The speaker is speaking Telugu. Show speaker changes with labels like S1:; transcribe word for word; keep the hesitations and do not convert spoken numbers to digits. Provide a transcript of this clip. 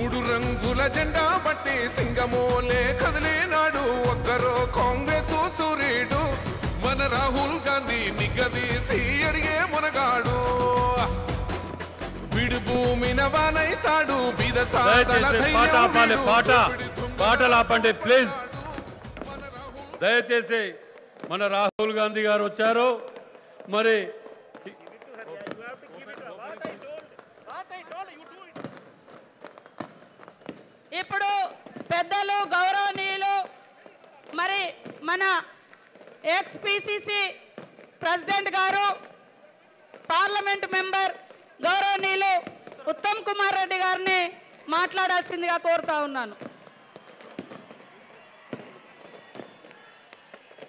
S1: మూడు రంగుల జెండా బట్టి సింగమోలే కదిలేనాడు ఒక్కరో కాంగ్రెస్ సూర్యుడు మన రాహుల్ గాంధీ నిగ్గదీసి అడిగే మునగాడు విడు భూమిన వానైతాడు బీద సాదల
S2: పాట పాటలు ఆపండి ప్లీజ్. దయచేసి మన రాహుల్ గాంధీ గారు వచ్చారు. మరి
S3: ఇప్పుడు పెద్దలు గౌరవనీయులు మరి మన ఎక్స్ పిసిసి ప్రెసిడెంట్ గారు పార్లమెంట్ మెంబర్ గౌరవనీయులు ఉత్తమ్ కుమార్ రెడ్డి గారిని మాట్లాడాల్సిందిగా కోరుతా ఉన్నాను.